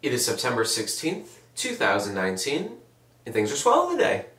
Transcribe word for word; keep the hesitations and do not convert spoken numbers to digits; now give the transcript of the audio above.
It is September sixteenth, two thousand nineteen, and things are swell today.